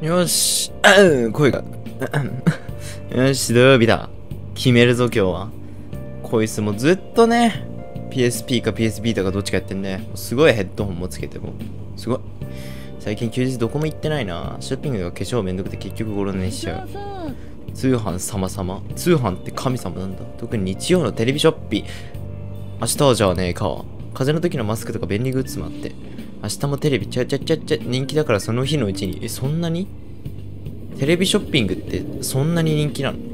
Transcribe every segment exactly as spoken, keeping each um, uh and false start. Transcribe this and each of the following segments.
よし、うん、声が。よし、土曜日だ。決めるぞ、今日は。こいつもずっとね、ピーエスピー か ピーエスビー とかどっちかやってんね。すごいヘッドホンもつけても。すごい。最近休日どこも行ってないな。ショッピングが化粧めんどくて結局ゴロ寝しちゃう。通販様々。通販って神様なんだ。特に日曜のテレビショッピ明日はじゃあねえか。風邪の時のマスクとか便利グッズもあって。明日もテレビちゃちゃちゃちゃ人気だからその日のうちに。え、そんなにテレビショッピングってそんなに人気なの？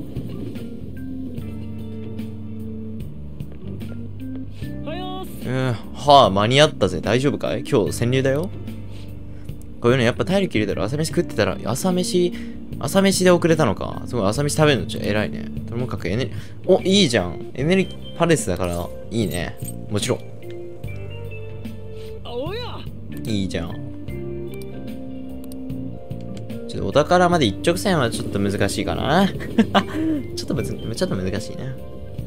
えー、はあ、間に合ったぜ。大丈夫かい？今日潜入だよ。こういうのやっぱ体力いるだろ。朝飯食ってたら、朝飯、朝飯で遅れたのか。すごい朝飯食べるのちょ偉いね。ともかくエネル、お、いいじゃん。エネルパレスだから、いいね。もちろん。いいじゃん。ちょっとお宝まで一直線はちょっと難しいかな。ちょっとむず、ちょっと難しいね。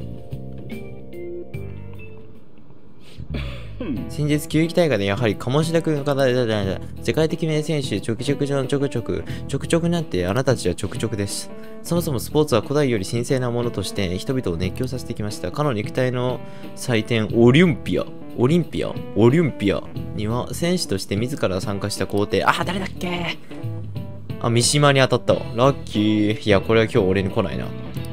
先日球技大会でやはり鴨志田君が語られた世界的名選手ちょくちょくちょくちょくちょくちょくちょくなんてあなたたちはちょくちょくです。そもそもスポーツは古代より神聖なものとして人々を熱狂させてきました。かの肉体の祭典オリンピアオリンピアオリンピアには選手として自ら参加した皇帝、あ、誰だっけ？あ、三島に当たったわ。ラッキー。いや、これは今日俺に来ないな。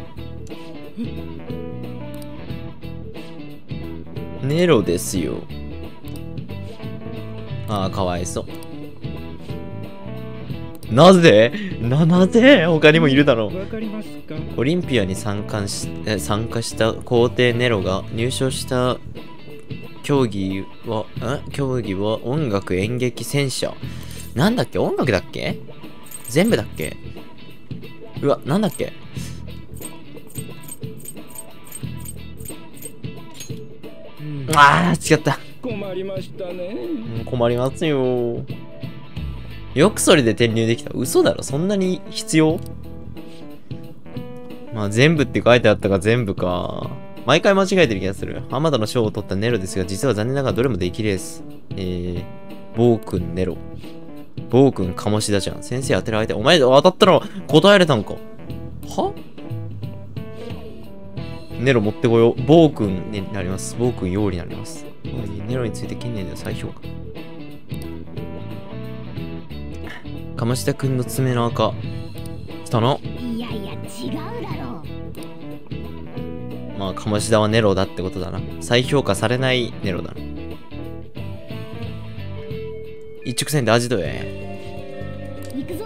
ネロですよ。ああ、かわいそう。なぜな、なぜ他にもいるだろう。オリンピアに参加し、え参加した皇帝ネロが入賞した競技は、ん競技は音楽演劇戦車。なんだっけ？音楽だっけ？全部だっけ？うわ、なんだっけ？ああ、違った。 困りましたね。 困りますよ。よくそれで転入できた。嘘だろ、そんなに必要？まあ全部って書いてあったが全部か。毎回間違えてる気がする。浜田の賞を取ったネロですが、実は残念ながらどれも出来レース。えー、暴君ネロ。暴君鴨志田ちゃん。先生当てる相手。お前当たったの答えれたんか。は？ネロ持ってこよう。暴君になります。暴君用になります。ネロについて近年では再評価。鴨志田くんの爪の赤。来たの？ いやいや、違うだろう。まあ、鴨志田はネロだってことだな。再評価されないネロだな。一直線でアジトへ。 行くぞ。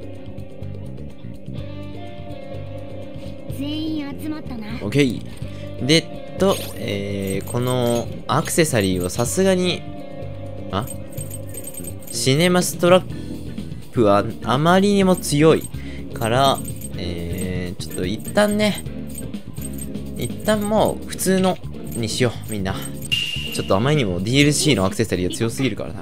全員集まったな。 オッケー。で、と、えー、このアクセサリーをさすがに、あシネマストラップはあまりにも強いから、えー、ちょっと一旦ね、一旦もう普通のにしよう、みんな。ちょっとあまりにも ディーエルシー のアクセサリーが強すぎるからな。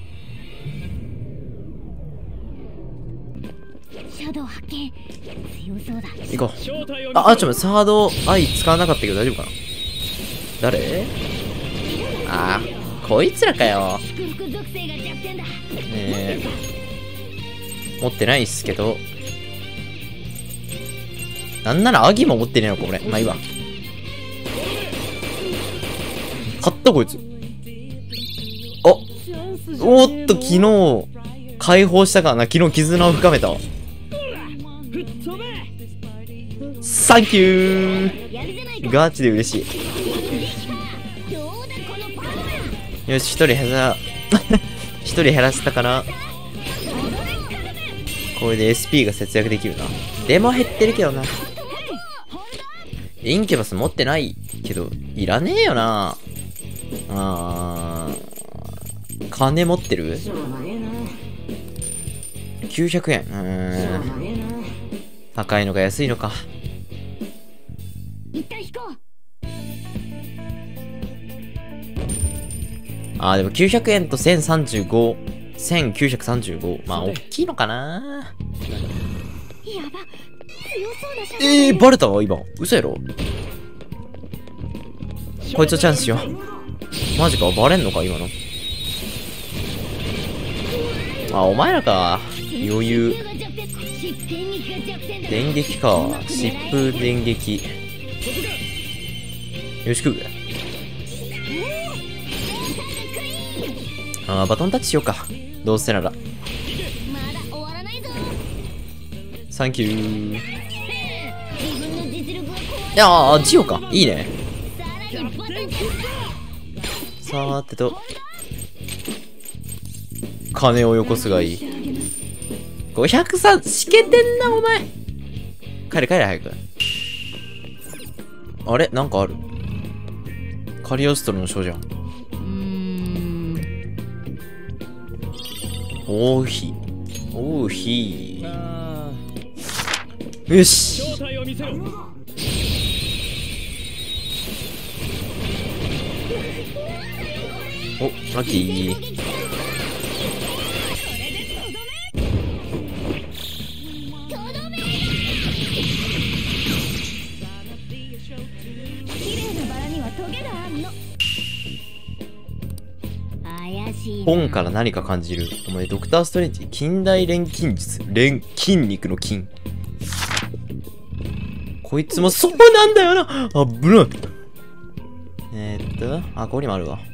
シャドウ発見。強そうだ。 行こう。あ、あ、ちょっとサードアイ使わなかったけど大丈夫かな？誰？あー、こいつらかよ。えー、持ってないっすけど。なんならアギも持ってねえのか、これ。まあいいわ。買ったこいつ。あ、おーっと、昨日、解放したからな。昨日絆を深めた。サンキュー。ガチで嬉しい。よし、一人減ら、一人減らしたから、これで エスピー が節約できるな。でも減ってるけどな。インキュバス持ってないけど、いらねえよな。あー、金持ってる？きゅうひゃくえん。うーん。高いのか安いのか。あー、でもきゅうひゃくえんとせんさんじゅうご、せんきゅうひゃくさんじゅうご。まあ、大きいのかな。えー、バレたわ、今。嘘やろ。こいつはチャンスよ。マジか、バレんのか、今の。あ、お前らか。 余裕。電撃か。疾風電撃。よしく。あー、バトンタッチしようか。どうせなら。サンキュー。いやー、ジオか。いいね。さーてと。金をよこすがいい。ごひゃくさん、しけてんな、お前。帰れ帰れ、早く。あれなんかある。カリオストロの書じゃん。おーひ。おーひ。よし。お、ラッキー。本から何か感じる。お前、ドクターストレンジ、近代錬金術。錬、筋肉の筋。こいつもそうなんだよな。あぶない。えー、っと、あ、ここにもあるわ。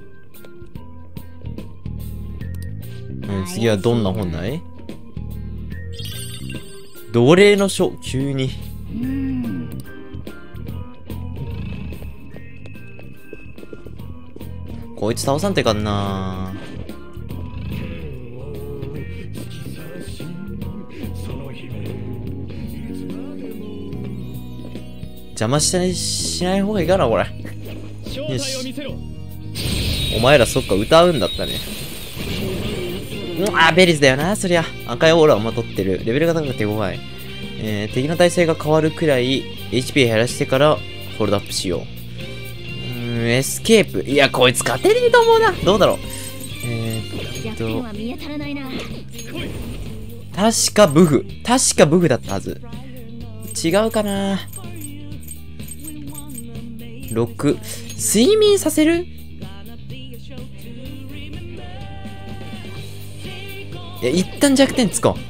うん、次はどんな本だい？奴隷の書、急に。こいつ倒さんてかんな。邪魔しないしない方がいいかな、これ。よし。お前らそっか、歌うんだったね。うん、あ、ベリスだよな、そりゃ。赤いオーラをまとってる。レベルが高くて弱い。えー、敵の耐性が変わるくらい エイチピー 減らしてからホールドアップしよう。うーん、エスケープ。いや、こいつ勝てねえと思うな。どうだろう。えーっと。確かブフ。確かブフだったはず。違うかな。ろく。睡眠させる？いや、一旦弱点つこ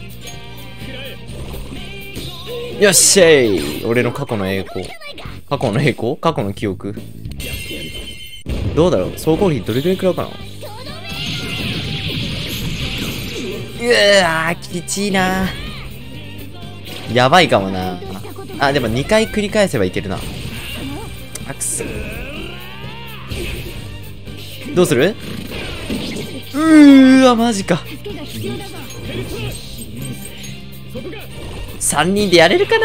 う。よっしゃい。俺の過去の栄光。過去の栄光？過去の記憶。どうだろう、総合費どれくらいくらうかな。うわー、きちいな。やばいかもな。あ、でもにかい繰り返せばいけるな。あ、くそ。どうする？うーわ、マジか。さんにんでやれるかな。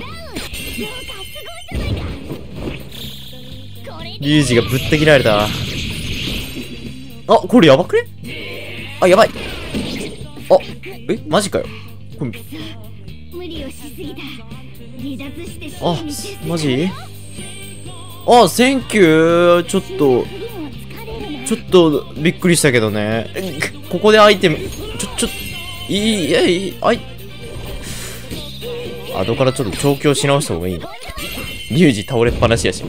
リュウジがぶった切られた。あ、これやばくね？あ、やばい。あ、え、マジかよ。これあ、マジ？あ、センキュー。ちょっとちょっとびっくりしたけどね。ここでアイテムちょちょいいいやいいあい後からちょっと調教し直した方がいいな。リュウジ倒れっぱなしやし。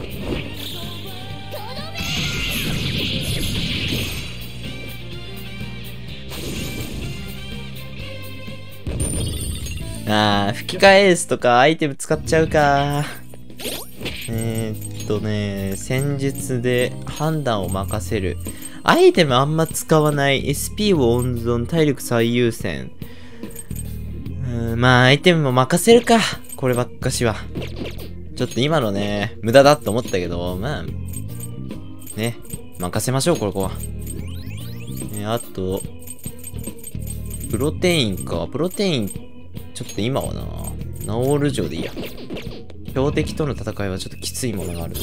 あー、吹き替えエースとかアイテム使っちゃうか。えー、っとね、戦術で判断を任せる。アイテムあんま使わない。エスピー を温存、体力最優先。うん、まあアイテムも任せるか。こればっかしは。ちょっと今のね、無駄だと思ったけど、まあ、ね、任せましょう、ここは。えあと、プロテインか。プロテイン、ちょっと今はな、ナオール城でいいや。標的との戦いはちょっときついものがあるな。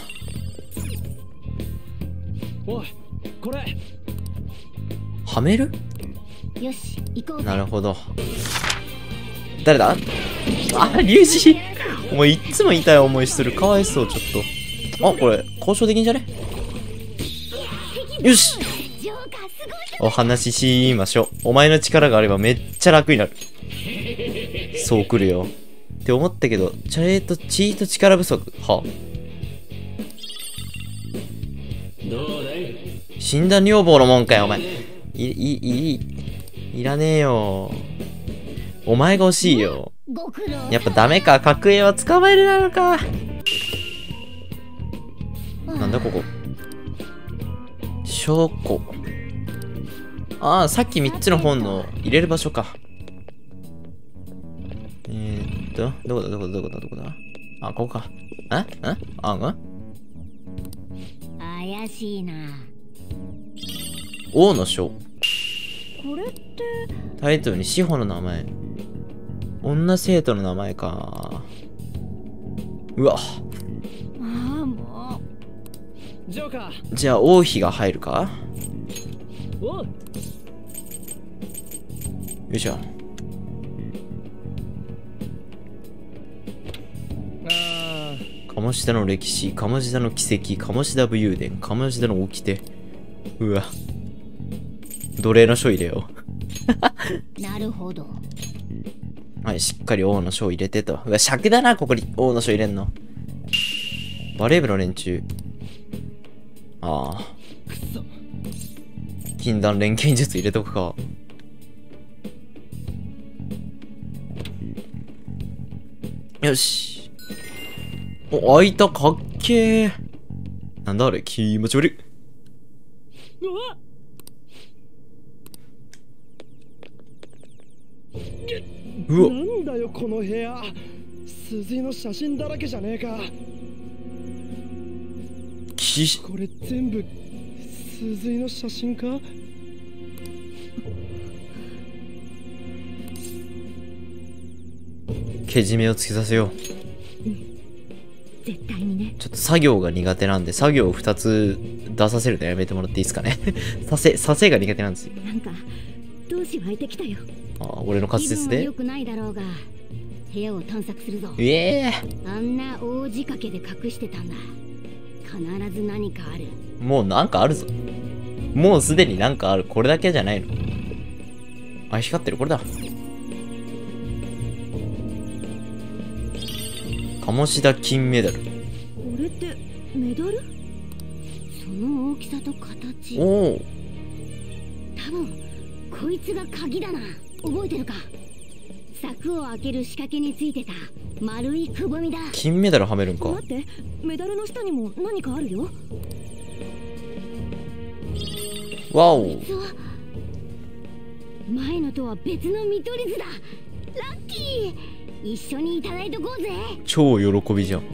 おい、これはめる？よし、行こう。なるほど。誰だ？あ、リュウジお前いっつも痛い思いする。かわいそう、ちょっと。あ、これ、交渉できんじゃね？よし！お話ししましょう。お前の力があればめっちゃ楽になる。そう来るよ。って思ったけど、チャート、チート力不足。は？どうだい？死んだ女房のもんかよ、お前。い、い、い、いらねえよ。 お前が欲しいよ。 ご苦労様。 やっぱダメか。格 A は捕まえれないのか。なんだここ。証拠。ああ、さっきみっつの本の入れる場所か。えーっと、どこだどこだどこだどこだ。あ、ここか。ええあ、うん怪しいな。 王の書。 これってタイトルに志保の名前。女生徒の名前か。うわ。 ああもジョーカー。 じゃあ王妃が入るか。 おう。 よいしょ。 あ鴨志田の歴史、鴨志田の奇跡、鴨志田武勇伝、鴨志田の掟。うわ。奴隷の書入れよう。なるほど。 う。はい、しっかり王の書入れてと。うわ、尺だな、ここに王の書入れんの。バレー部の連中。ああ。 くそ。 禁断錬金術入れとくか。よし。お、開いた、かっけー。なんだあれ、気持ち悪い。 うわ。 うわ。 なんだよこの部屋。鈴井の写真だらけじゃねえか。 きこれ全部鈴井の写真か。 けじめをつけさせよう。 絶対にね。 ちょっと作業が苦手なんで、作業をふたつ出させるのやめてもらっていいですかね。させ、させが苦手なんですよ。 なんか闘志湧いてきたよ。 ああ、俺の滑舌で気分は良。くないだろうが、部屋を探索するぞ。 ええあんな大仕掛けで隠してたんだ。必ず何かある。 ー、もうなんかあるぞ。もうすでになんかある。これだけじゃないの。あ、光ってる。これだ。鴨志田金メダル。 これってメダル？その大きさと形。 おお。 多分こいつが鍵だな。覚えてるか？柵を開ける仕掛けについてた丸いくぼみだ。 金メダルはめるんか。 待って、メダルの下にも何かあるよ。 わお。 実は前のとは別の見取り図だ。ラッキー。一緒にいただいとこうぜ。 超喜びじゃん。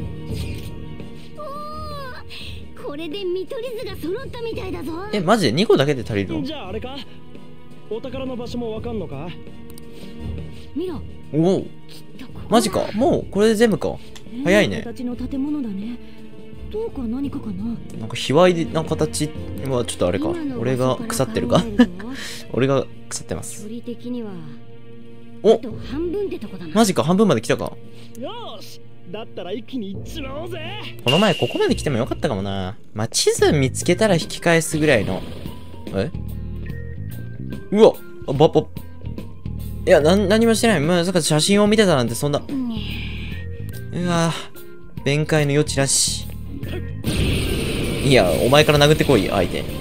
おー、これで見取り図が揃ったみたいだぞ。 え、マジでにこだけで足りるの？ じゃああれか。お宝の場所もわかんのか。 見ろ。 おお。マジか。もうこれで全部か。早いね。 形の建物だね。どうか何かかな。 なんか卑猥な形はちょっとあれか。俺が腐ってるか。俺が腐ってます。 距離的にはお、 あと半分ってとこだな。 マジか。半分まで来たか。 よーし。だったら一気に行っちまおうぜ。 この前ここまで来てもよかったかもな。まあ、地図見つけたら引き返すぐらいの。えうわあ、ば、ば、いや、な、何もしてない。まさか写真を見てたなんてそんな。うわぁ、弁解の余地なし。いや、お前から殴ってこい、相手。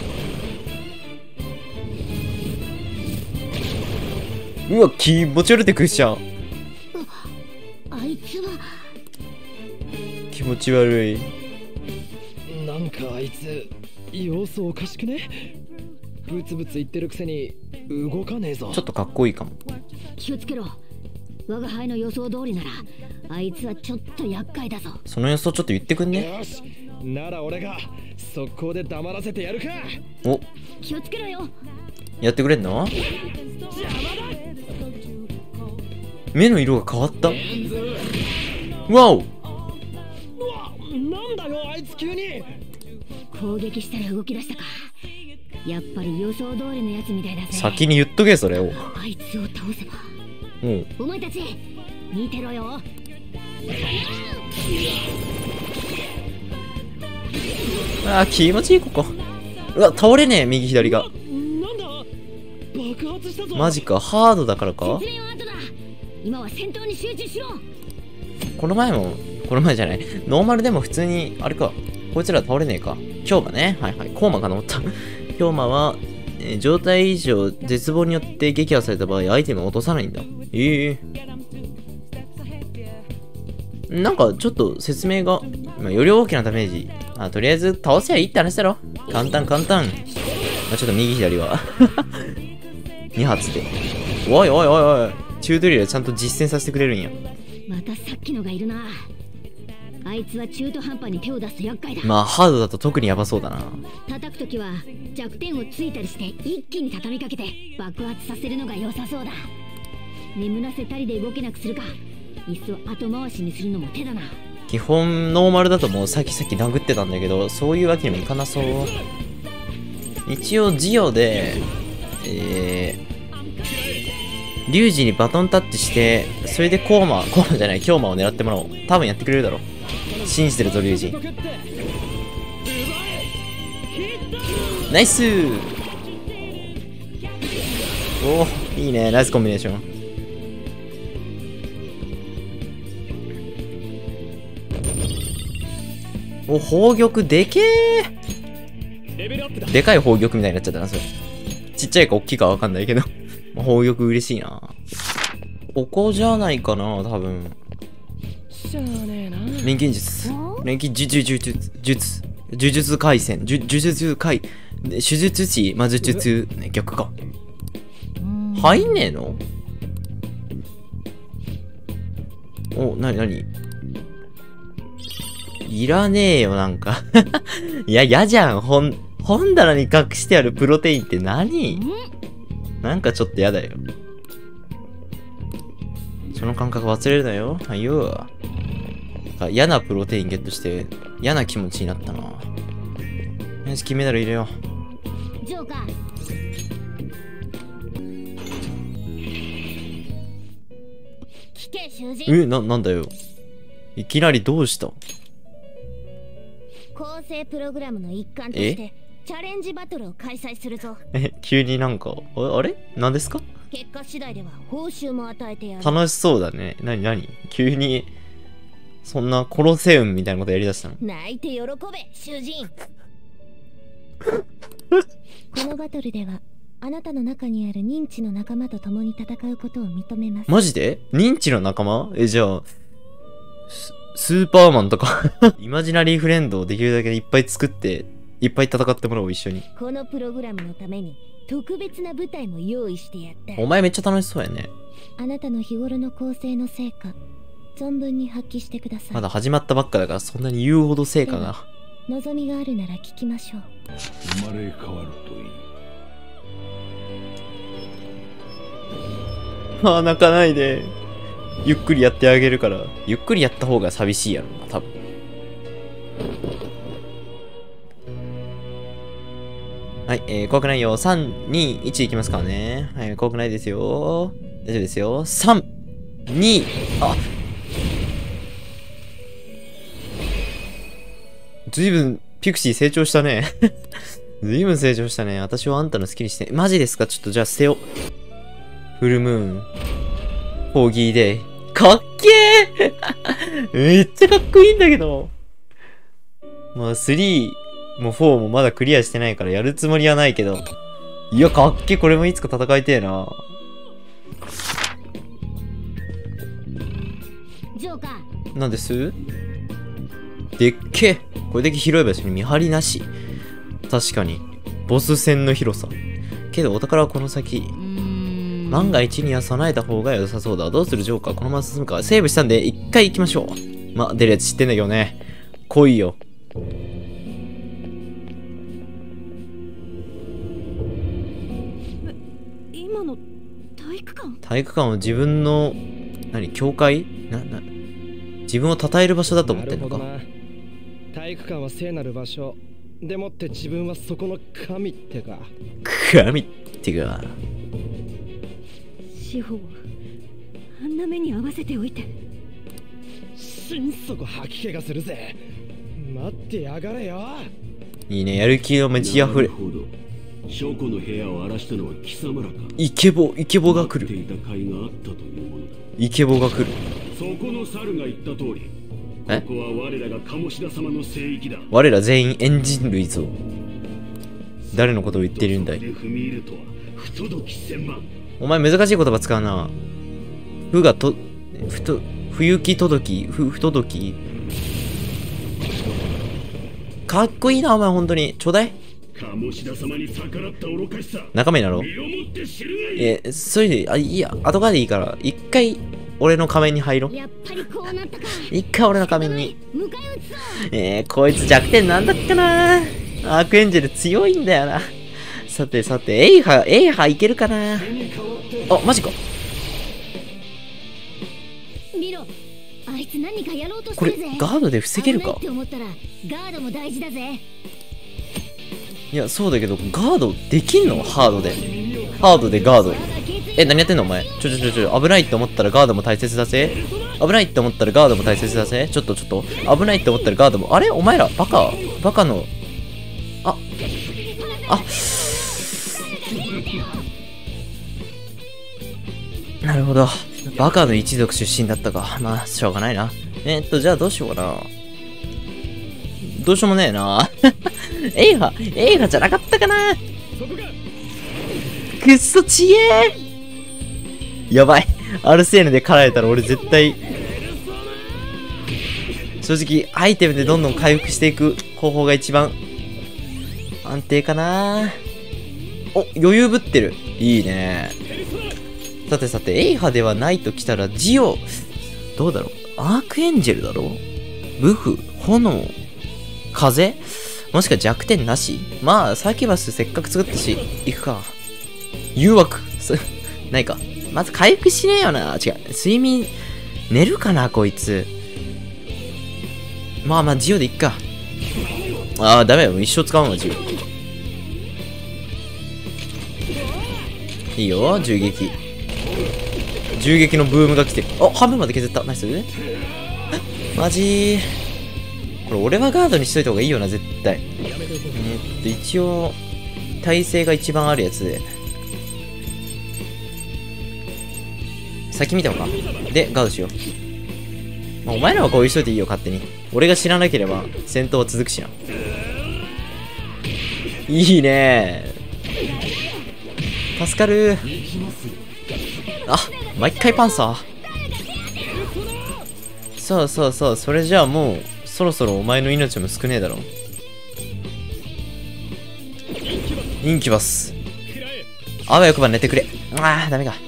うわ、気持ち悪いってクッション。 あいつは気持ち悪い。 なんかあいつ様子おかしくね。ブツブツ言ってるくせに動かねえぞ。 ちょっとかっこいいかも。 気をつけろ。我が輩の予想通りならあいつはちょっと厄介だぞ。 その予想ちょっと言ってくんね。 よし。なら俺が速攻で黙らせてやるか。 お、 気をつけろよ。 やってくれんの？ 邪魔だ。 目の色が変わった。わお。 うわ、なんだよあいつ急に。 攻撃したら動き出したか。やっぱり予想通りのやつみたいだぜ。 先に言っとけそれを。 あいつを倒せば。 うん。 お前たち見てろよ。 あー、気持ちいいここ。うわ、倒れねえ、右左が。 なんだ爆発したぞ。 マジか。ハードだからか。 説明は後だ。今は戦闘に集中しろ。 この前もこの前じゃない、ノーマルでも普通にあれか、こいつら倒れねえか。京馬ね。はいはい。コーマかと思った。京馬はえー状態異常、絶望によって撃破された場合、アイテムを落とさないんだ。ええー。なんか、ちょっと説明が、まあ、より大きなダメージ。あ、とりあえず倒せばいいって話だろ。簡単簡単。まあ、ちょっと右左は。に発で。おいおいおいおい。チュートリアルちゃんと実践させてくれるんや。 またさっきのがいるな。あいつは中途半端に手を出すと厄介だ。 まあ、ハードだと特にヤバそうだな。 叩くときは弱点をついたりして一気に畳みかけて爆発させるのが良さそうだ。眠らせたりで動けなくするか、いっそ後回しにするのも手だな。 基本ノーマルだともうさっきさっき殴ってたんだけど、そういうわけにもいかなそう。一応ジオでえー、リュウジにバトンタッチして、それでコーマコーマじゃないキョーマを狙ってもらおう。多分やってくれるだろ。信じてるぞリュウジ。ナイスー。おー、いいね、ナイスコンビネーション。お、宝玉でけー。でかい宝玉みたいになっちゃったな、それ。ちっちゃいか大きいかわかんないけど。宝玉嬉しいな。おこじゃないかな、多分。錬金術。錬金術、術、術、術。呪術回戦。呪術回、手術師、魔術、ね、逆か。入んねえの？お、なになに？いらねえよ、なんか。いや、やじゃん。本、本棚に隠してあるプロテインって何？なんかちょっとやだよ。その感覚忘れるなよ。はいよ。嫌なプロテインゲットして嫌な気持ちになったな。よし、金メダル入れよう。ジョーカー。聞け、囚人。 え、な、なんだよ。いきなりどうした？ 構成プログラムの一環としてチャレンジバトルを開催するぞ。 え、急になんか、あ、あれ？何ですか？ 結果次第では報酬も与えてやる。 楽しそうだね。なになに？急にそんなコロセウムみたいなことやりだしたの？ 泣いて喜べ、囚人。このバトルではあなたの中にある認知の仲間と共に戦うことを認めます。 マジで？認知の仲間？え、じゃあス、スーパーマンとかイマジナリーフレンドをできるだけいっぱい作っていっぱい戦ってもらおう、一緒に。 このプログラムのために特別な舞台も用意してやった。 お前めっちゃ楽しそうやね。 あなたの日頃の構成の成果存分に発揮してください。 まだ始まったばっかだからそんなに言うほど成果が。 望みがあるなら聞きましょう。 生まれ変わるといい。 ああ、泣かないで。ゆっくりやってあげるから。ゆっくりやった方が寂しいやろな、多分。はい、えー、怖くないよ。さん、に、いちいきますからね。はい、怖くないですよ。大丈夫ですよ。さん、に、あずいぶん、ピクシー成長したね。ずいぶん成長したね。私はあんたの好きにして。マジですか？ちょっとじゃあ捨てよう。フルムーン。フォーギーデイ。かっけーめっちゃかっこいいんだけど。まあ、スリーもフォーもまだクリアしてないからやるつもりはないけど。いや、かっけー。これもいつか戦いてえな。 ジョーカー。 なんですでっけー。これだけ広い場所に見張りなし。確かに。ボス戦の広さ。けどお宝はこの先。万が一には備えた方が良さそうだ。どうするジョーカー？このまま進むか。セーブしたんで一回行きましょう。ま、出るやつ知ってんだけどね。来いよ。 今の体育館？ 体育館は自分の、何、教会？な、な、自分を称える場所だと思ってんのか。 体育館は聖なる場所でもって自分はそこの神ってか。 神ってか。 司法あんな目に合わせておいて心底吐き気がするぜ。待ってやがれよ。 いいね、やる気の満ち溢れ。 証拠の部屋を荒らしたのは貴様らか。 イケボ、イケボが来る。 イケボが来る。 そこの猿が言った通り。 え？ ここは我らが鴨志田様の聖域だ。 我ら全員エンジン類ぞ。 誰のことを言っているんだい。 踏み入るとは不届き千万。 お前難しい言葉使うな。ふがと、ふと、不行き届き、ふ、不届き。かっこいいな、お前、ほんとに。ちょうだい。 鴨志田様に逆らった愚かしさ。 仲間になろう。 身をもって知るがいい。 え、それで、あ、いいや、後からでいいから、一回、俺の仮面に入ろう。 やっぱりこうなったか。 一回俺の仮面に。 迎え撃つぞ。 えー、こいつ弱点なんだっけな。アークエンジェル強いんだよな。さてさて、エイハ、エイハいけるかな。あ、マジか。 見ろ、あいつ何かやろうとしこれてるぜ。 ガードで防げるか。 危ないって思ったらガードも大事だぜ。 いや、そうだけど、ガードできんの？ハードで。ハードでガード。え、何やってんのお前。ちょちょちょちょ、危ないって思ったらガードも大切だぜ。危ないって思ったらガードも大切だぜ。ちょっとちょっと、危ないって思ったらガードも。あれお前ら、バカバカの。あ、あ、なるほど。バカの一族出身だったか。まあ、しょうがないな。えー、っと、じゃあどうしようかな。どうしようもねえな。エイハ、エイハじゃなかったかな。くっそちえー。やばい。アルセーヌで狩られたら俺絶対、正直アイテムでどんどん回復していく方法が一番安定かな。お、余裕ぶってる。いいね。さてさて、エイハではないときたらジオ、どうだろう。アークエンジェルだろ。ブフ、炎、風、もしくは弱点なし。まあ、サーキュバスせっかく作ったし、行くか。誘惑。ないか。まず回復しねえよな。違う。睡眠、寝るかな、こいつ。まあまあ、ジオでいっか。ああ、ダメよ。一生使うの、ジオ。いいよ、銃撃。銃撃のブームが来てる。あ、半分まで削った。ナイス。マジー。これ、俺はガードにしといた方がいいよな、絶対。えー、っと、一応、耐性が一番あるやつで。先見た方が。で、ガードしよう。まあ、お前らはこういう人でいいよ、勝手に。俺が知らなければ、戦闘は続くしな。いいねー。助かるー。あ、毎回パンサー。そうそうそう、それじゃあもう、そろそろお前の命も少ねえだろ。インキュバス。あわよくば寝てくれ。ああ、ダメか。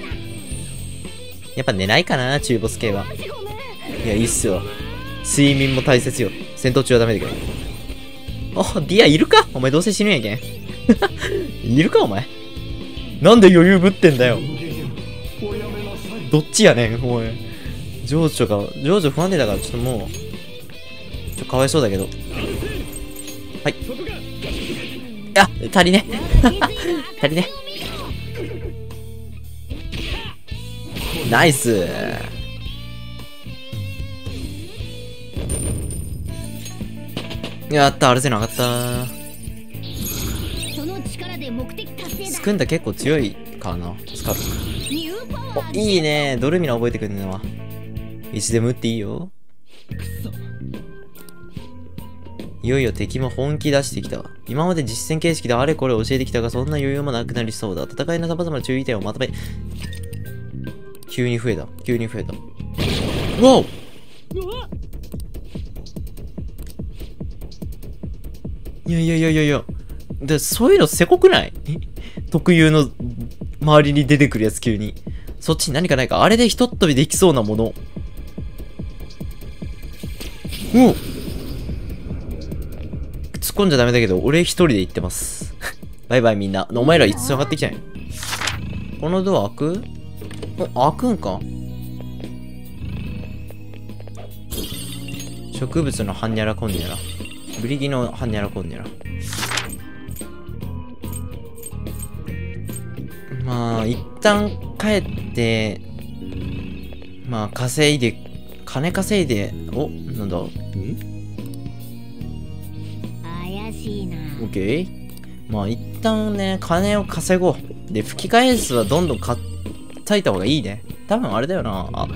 やっぱ寝ないかな、中ボス系は。いや、いいっすよ。睡眠も大切よ。戦闘中はダメだけど。あ、ディアいるか？お前どうせ死ぬんやけん。いるかお前。なんで余裕ぶってんだよ。どっちやねん、おい。情緒が、情緒不安定だから、ちょっともう、ちょっとかわいそうだけど。はい。あ、足りね。足りね。ナイス。やった、アルセナ上がった。 その力で目的達成だ。 スクンダ結構強いかな。助かる。お、いいね。ドルミナ覚えてくるのは。いつでも打っていいよ。いよいよ敵も本気出してきた。今まで実戦形式であれこれ教えてきたが、そんな余裕もなくなりそうだ。戦いの様々な注意点をまとめ。急に増えた。急に増えた。うわお！いやいやいやいやいや。で、そういうのせこくない？特有の周りに出てくるやつ急に。そっちに何かないか。あれでひとっ飛びできそうなもの。おっ！突っ込んじゃダメだけど、俺一人で行ってます。バイバイみんな。お前らいつ上がってきたんや。このドア開く？お、開くんか？植物のハンニャラコンニャラ。ブリギのハンニャラコンニャラ。まあ、一旦帰って、まあ、稼いで、金稼いで、お、なんだ？ん？ 怪しいな。 オッケー。まあ、一旦ね、金を稼ごう。で、吹き返すはどんどん買ったいた方がいいね。多分あれだよな。あ、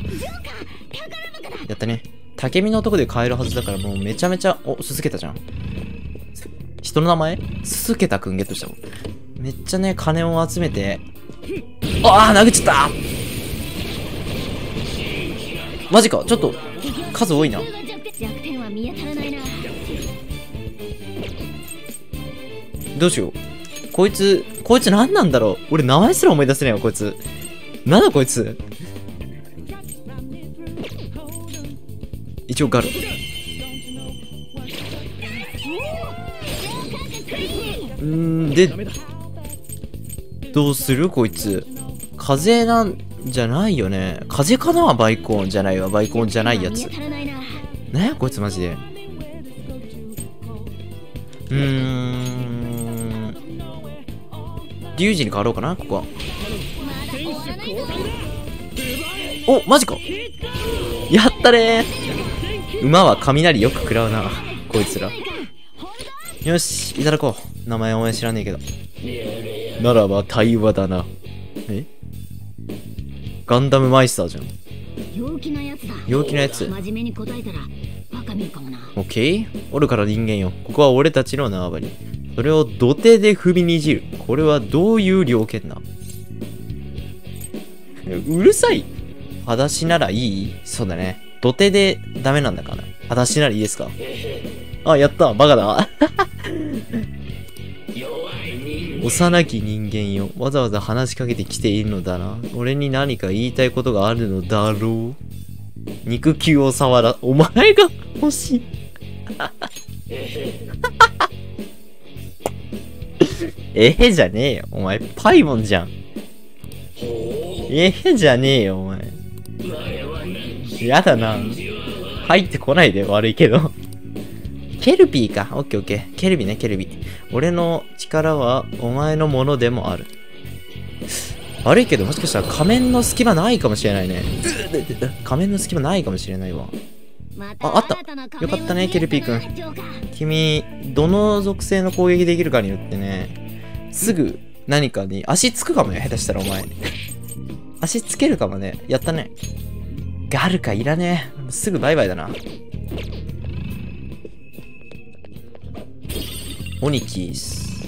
やったね。竹見のとこで買えるはずだから、もうめちゃめちゃ、お、続けたじゃん。 人の名前すすけたくんゲットしたもん。めっちゃね、金を集めて。ああ、殴っちゃったマジか、ちょっと、数多いな。 弱点は見当たらないな。 どうしよう。こいつ、こいつ何なんだろう。俺名前すら思い出せないわ、こいつ。なんだこいつ。一応ガル。うーん、で、どうするこいつ。風なんじゃないよね。風かなバイコーンじゃないわ。バイコーンじゃないやつ。なんやこいつマジで。うーん。リュウジに変わろうかなここは。お、マジか。やったねー。馬は雷よく食らうな。こいつら。よし、いただこう。名前お前知らねえけど。ならば対話だな。えガンダムマイスターじゃん。 陽気なやつだ。 陽気なやつ。 真面目に答えたらバカ見るかもな。 オッケー。愚かな人間よ。ここは俺たちの縄張り。それを土手で踏みにじる。これはどういう猟犬だ。うるさい。裸足ならいい？そうだね。土手でダメなんだから。裸足ならいいですか？あ、やった。バカだ。幼き人間よ。わざわざ話しかけてきているのだな。俺に何か言いたいことがあるのだろう。肉球を触ら、お前が欲しい。えへじゃねえよ。お前、パイモンじゃん。えへじゃねえよ、お前。やだな。入ってこないで、悪いけど。ケルビーか。オッケーオッケー。ケルビーね、ケルビー。俺の力はお前のものでもある。悪いけど、もしかしたら仮面の隙間ないかもしれないね。仮面の隙間ないかもしれないわ。あ、あった。よかったね、ケルピーくん。君、どの属性の攻撃できるかによってね、すぐ何かに足つくかもね、下手したらお前。足つけるかもね。やったね。ガルかいらねえ。すぐバイバイだな。オニキース。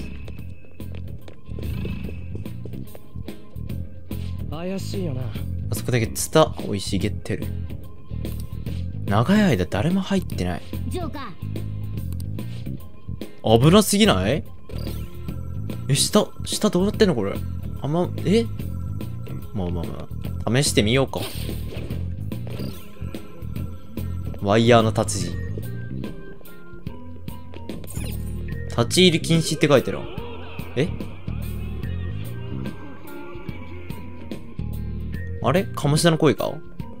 怪しいよな。 あそこだけツタ生い茂ってる。長い間誰も入ってない。 ジョーカー。危なすぎない？え、下、下どうなってんのこれ。あんま、えまあまあまあ。試してみようか。ワイヤーの達人。立ち入り禁止って書いてる。えあれ鴨志田の声か？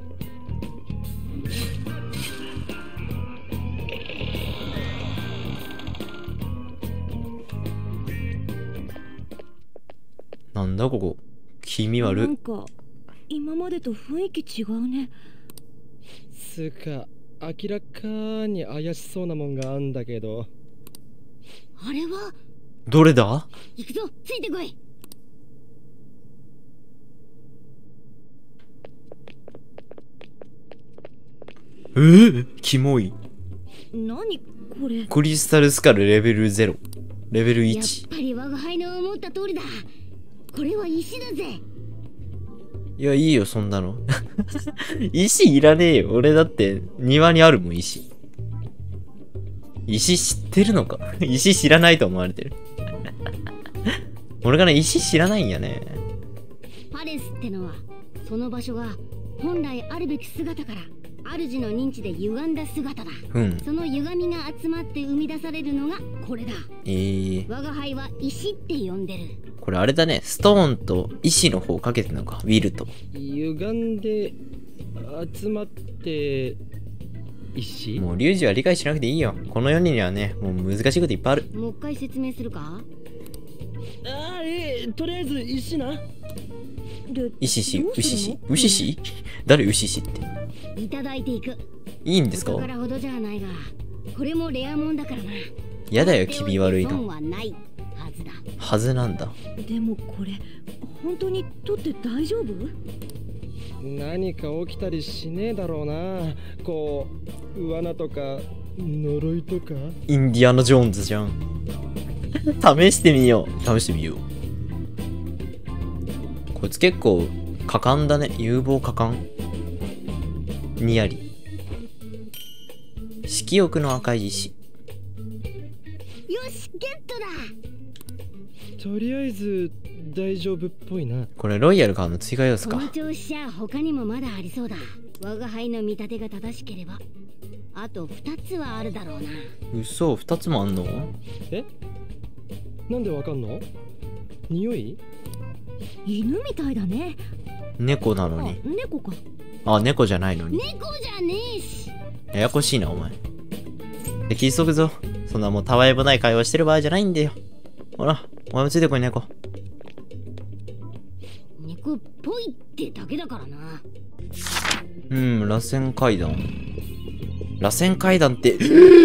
なんだここ。気味悪。 なんか今までと雰囲気違うね。 つか明らかに怪しそうなもんがあんだけど。 あれはどれだ？ 行くぞ、ついてこい。 えー、キモい。 何これ。 クリスタルスカルレベルゼロ。レベルいち。 やっぱり我が輩の思った通りだ。これは石だぜ。 いや、いいよ、そんなの。石いらねえよ。俺だって庭にあるもん、石。石知ってるのか？石知らないと思われてる。俺がね、石知らないんやね。 パレスってのは、その場所が本来あるべき姿から主の認知で歪んだ姿だ。 うん。 その歪みが集まって生み出されるのがこれだ。 えー。 我が輩は石って呼んでる。 これあれだね。ストーンと石の方かけてんのか。ウィルと。 歪んで集まって石？ もうリュウジは理解しなくていいよ。この世にはね、もう難しいこといっぱいある。 もう一回説明するか？ ああ、ええ、とりあえず石な。 石し、牛し、牛し誰牛しって。 いただいていく。 いいんですか？ お宝ほどじゃないが、これもレアもんだからな。 やだよ、気味悪いの。 損はないはずだ。 はずなんだ。 でもこれ本当に取って大丈夫？ 何か起きたりしねえだろうな。こう罠とか呪いとか？ インディアナ・ジョーンズじゃん。試してみよう。試してみよう。こいつ結構果敢だね。有望果敢。にやり。色欲の赤い石。 よしゲットだ。 とりあえず大丈夫っぽいな。 これロイヤルからの追加要素か。 この調子じゃ他にもまだありそうだ。我が輩の見立てが正しければあとふたつはあるだろうな。 嘘、ふたつもあんの？ え？なんでわかんの？匂い？ 犬みたいだね。 猫なのあ、 に。 猫か。 あ、猫じゃないのに。 猫じゃねえし。 ややこしいな、お前。で、聞いとくぞ。そんなもうたわいもない会話してる場合じゃないんだよ。ほら、お前もついてこい、猫。 猫っぽいってだけだからな。 うん、螺旋階段。螺旋階段って、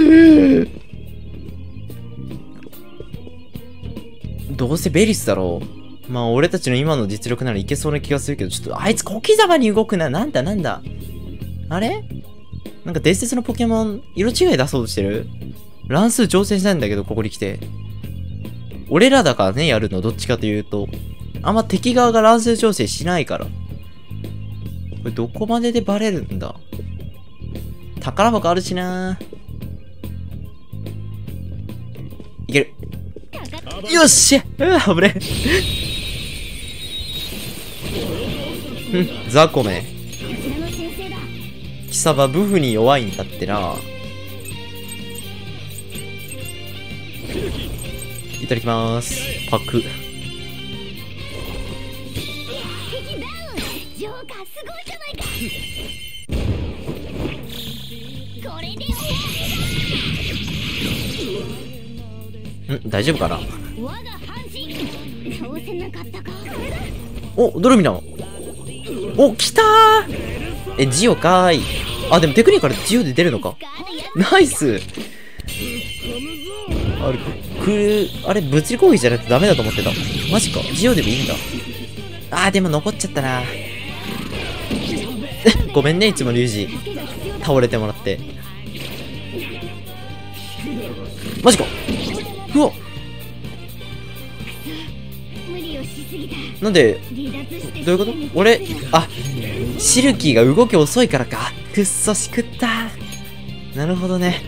どうせベリスだろう。まあ、俺たちの今の実力ならいけそうな気がするけど、ちょっと、あいつ小刻みに動くな。なんだなんだ。あれなんか伝説のポケモン、色違い出そうとしてる？乱数挑戦したいんだけど、ここに来て。俺らだからね、やるの。どっちかというと。あんま敵側が乱数調整しないから。これどこまででバレるんだ？宝箱あるしな。いける。よっしゃ、うわ、危ねえ。うん、ザコめ。 こちらの先生だ。 貴様ブフに弱いんだってな。いただきまーす。パク。 敵ダウン。ジョーカーすごいじゃないか。これでん、大丈夫かな？ 我が半身倒せなかったか。 お、ドルミナお、来たー。え、ジオかーい。あ、でもテクニカルジオで出るのか。ナイス。あれ、く、あれ、物理攻撃じゃなくてダメだと思ってた。マジか。ジオでもいいんだ。あー、でも残っちゃったな。ごめんね、いつもリュウジ。倒れてもらって。マジか。うわ。 無理をしすぎた。 なんで、 離脱してどういうこと？俺、あ、シルキーが動き遅いからか。くっそしくった。なるほどね。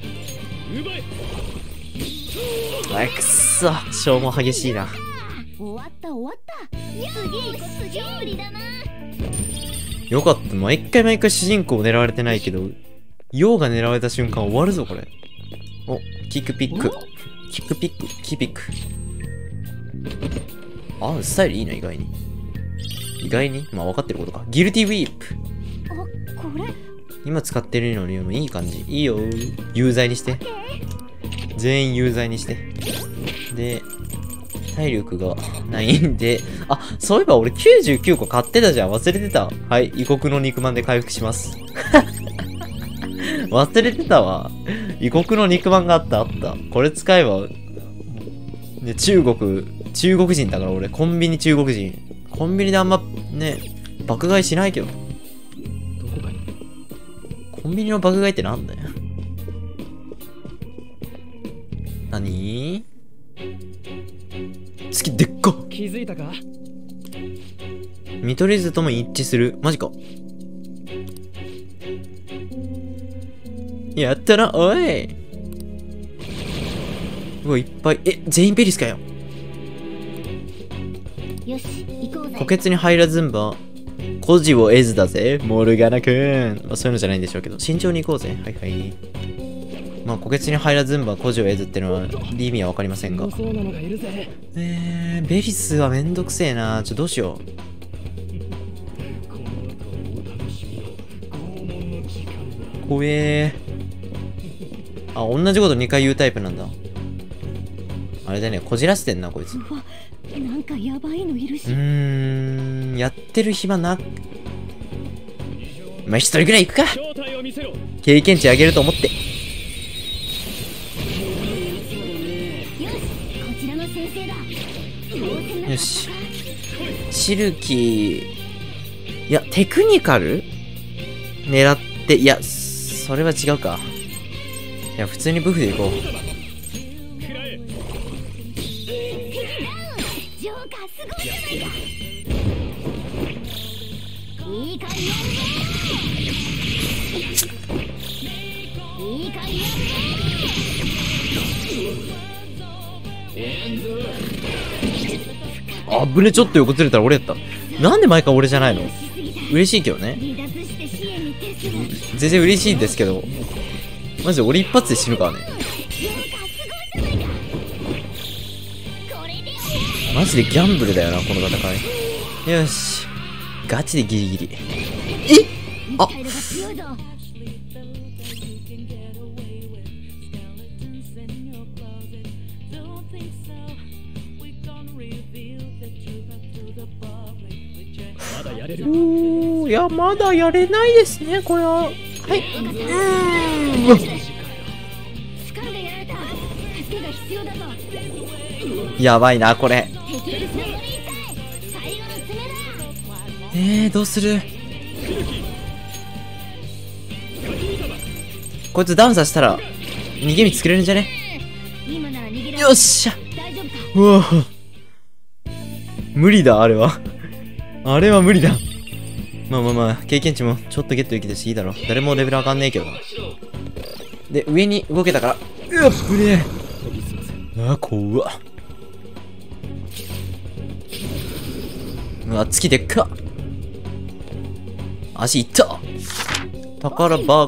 あ、くっそ。消耗激しいな。 終わった終わった。次こそ上理だな。 よかった。毎回毎回主人公を狙われてないけど、ヨウが狙われた瞬間終わるぞ、これ。お、キックピック。キックピック、キーピック。あ、スタイルいいな、意外に。意外にまあ分かってることか。ギルティウィープ。 あ、これ今使ってるのにもいい感じ。いいよ。有罪にして。全員有罪にして。で、体力がないんで、あ、そういえば俺きゅうじゅうきゅうこ買ってたじゃん。忘れてた。はい、異国の肉まんで回復します。忘れてたわ。異国の肉まんがあった、あった。これ使えば、ね、中国、中国人だから俺、コンビニ中国人。コンビニであんま、ね、爆買いしないけど。 どこかに？ コンビニの爆買いってなんだよ。なにー？月でっか！ 気づいたか？ 見取り図とも一致する。マジか。やったな、おい。うわ、いっぱい。え、全員ペリスかよ。 よし行こうぜ。 虎穴に入らずんば、孤児を得ずだぜ、モルガナくん。まあ、そういうのじゃないんでしょうけど、慎重に行こうぜ。はいはい。まあ、虎穴に入らずんば、孤児を得ずってのは、意味はわかりませんが。 そうなのがいるぜ。 えー、ベリスはめんどくせえな。ちょ、どうしよう。怖えー。あ、同じことにかい言うタイプなんだ。あれだね、こじらせてんな、こいつ。ううわ、なんかやばいのいるし。 ーん、やってる暇な。まあ、一人ぐらい行くか。経験値上げると思って。 よしこちらの先生だ。 よし。シルキー。いや、テクニカル狙って、いや、それは違うか。 いや普通にブフでいこう。 ジョーカーすごいじゃないか。いい感じやるね。いい感じやるあぶね、ちょっと横ずれたら俺やった。なんで毎回俺じゃないの？嬉しいけどね。 離脱して支援に徹する。 全然嬉しいんですけど、マジで俺一発で死ぬからね。 ジョーカーすごいじゃないか。これでマジでギャンブルだよな、この戦い。よし。ガチでギリギリ。えあ態度が強いぞ。 まだやれる。 おー、いや、まだやれないですね、これは。はい。 スカルがやられた。助けが必要だぞ。 やばいな、これ。 敵につながりたい。最後の爪だ。 えー、どうする？こいつダウンさせたら逃げ道作れるんじゃね？ 今なら逃げられる。 よっしゃ。 大丈夫か。 うわぁ無理だ、あれは。あれは無理だ。まあまあまあ、経験値もちょっとゲットできたしいいだろ。誰もレベル上がんねえけどな。で、上に動けたから。うわっ、ぶねえ。うわ、怖っ。うわ、月でっか。足いった。宝箱。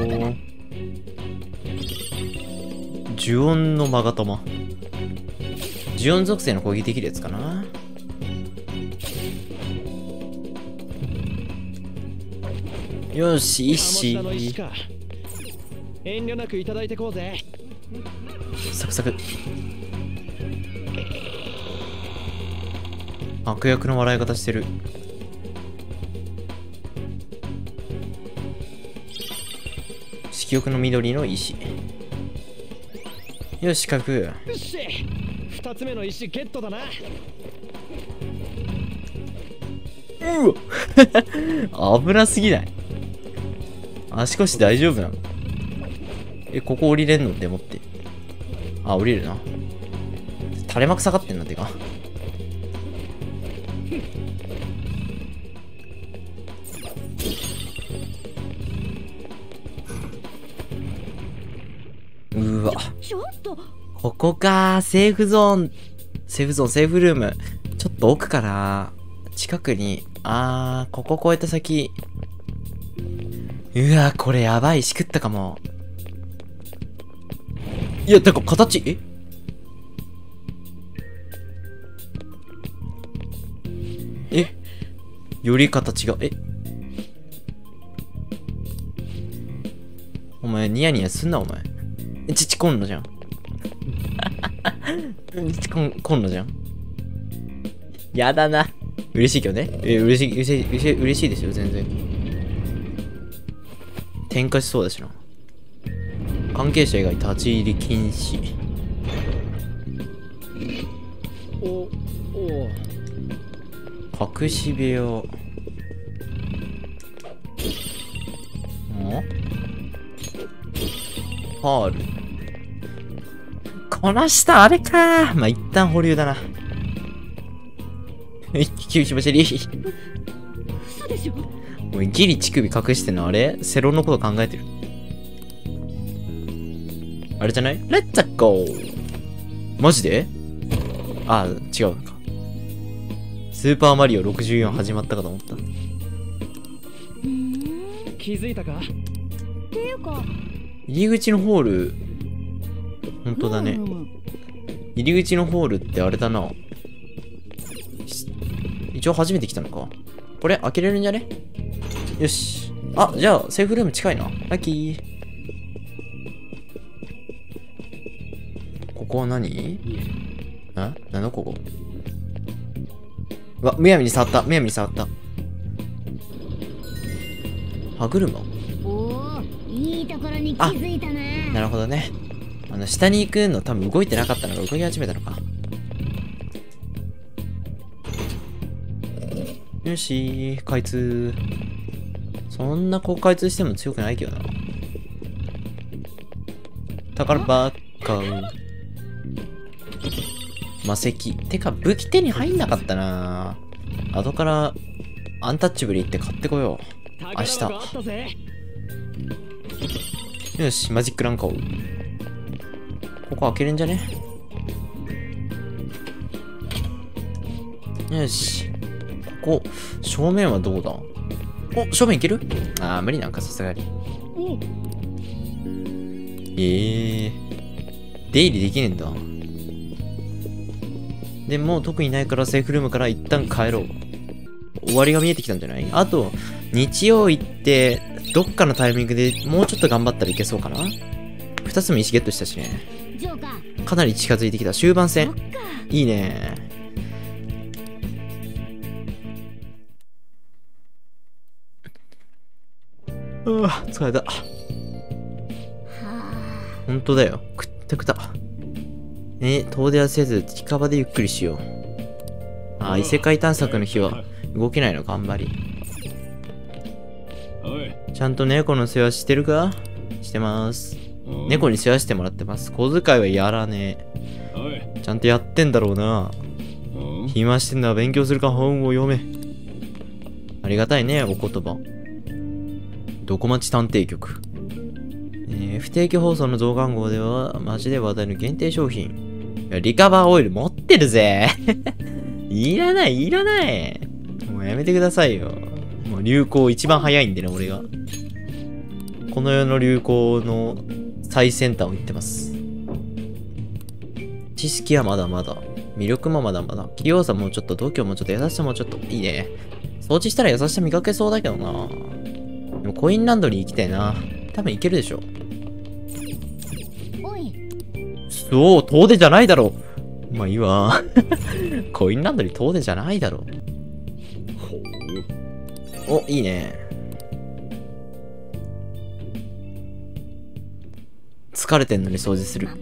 呪音のマガトマ。呪音属性の攻撃できるやつかな。よし、石。 鴨志田の石か。遠慮なくいただいてこうぜ。 サクサク。悪役の笑い方してる。色欲の緑の石。よし、書く。 よし、二つ目の石ゲットだな。 うわ危なすぎない？足腰大丈夫なの？え、ここ降りれんのって思って。あ、降りるな。垂れ幕下がってんなってか。うわ。 ちょっとここか、セーフゾーン。セーフゾーン、セーフルーム。ちょっと奥かな。近くに、あー、ここ越えた先。うわ、これやばい、しくったかも。いや、てか、形、ええより形が、えお前、ニヤニヤすんな、お前。え、ちちこんのじゃん。ちちこん、こんのじゃん。やだな。嬉しいけどね。え、嬉しい、嬉しい、嬉しい、嬉しいですよ、全然。転化しそうだしな。関係者以外立ち入り禁止。 お、お。 隠し部屋。ん？ハール。この下あれか。まあ、一旦保留だな。気持ち悪い。 嘘でしょ。 もうギリ乳首隠してんのあれセロンのこと考えてる。あれじゃない？レッツゴー。マジで？あ、違うのか。スーパーマリオろくじゅうよん始まったかと思った。 気づいたか？ っていうか入り口のホール、本当だね。入り口のホールってあれだな。一応初めて来たのか。これ開けれるんじゃね？よし。あ、じゃあセーフルーム近いな。ラッキー。ここは何？あ？何のここ？うわ、むやみに触った。むやみに触った。歯車？ おお、いいところに気づいたな。 なるほどね。あの、下に行くの多分動いてなかったのが動き始めたのか。よし、開通。そんなこう開通しても強くないけどな。 宝ばっか。魔石。てか、武器手に入んなかったな。後から、アンタッチブル行って買ってこよう。明日。よし、マジックラン買おう。ここ開けるんじゃね？よし。ここ、正面はどうだ？お、正面いける？あー、無理なんか、さすがに。ええー。出入りできねえんだ。でも、特にないからセーフルームから一旦帰ろう。終わりが見えてきたんじゃない？あと、日曜行って、どっかのタイミングでもうちょっと頑張ったらいけそうかな？二つも石ゲットしたしね。かなり近づいてきた。終盤戦。いいね。うわ、疲れた。ほんとだよ。くったくた。ね、遠出はせず、近場でゆっくりしよう。ああ、異世界探索の日は動けないのか、あんまり。ちゃんと猫の世話してるか？してます。猫に世話してもらってます。小遣いはやらねえ。ちゃんとやってんだろうな。暇してんのは勉強するか本を読め。ありがたいね、お言葉。どこ町探偵局。えー、不定期放送の増刊号では、マジで話題の限定商品。いや、リカバーオイル持ってるぜ。いらない、いらない。もうやめてくださいよ。もう流行一番早いんでね、俺が。この世の流行の最先端を言ってます。知識はまだまだ。魅力もまだまだ。器用さもうちょっと、度胸もちょっと、優しさもちょっと。いいね。掃除したら優しさ磨けそうだけどな。でもコインランドリー行きたいな。多分行けるでしょ。そう、遠出じゃないだろう。まあいいわ。コインランドリー遠出じゃないだろう。お、いいね。疲れてんのに掃除する。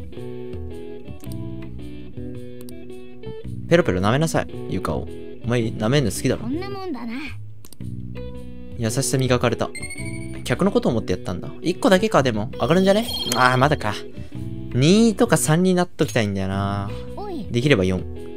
ペロペロ舐めなさい、床を。お前舐めんの好きだろ。 こんなもんだな。 優しさ磨かれた。客のことを思ってやったんだ。いっこだけか、でも。上がるんじゃね？ああ、まだか。にとかさんになっときたいんだよな。できればよん。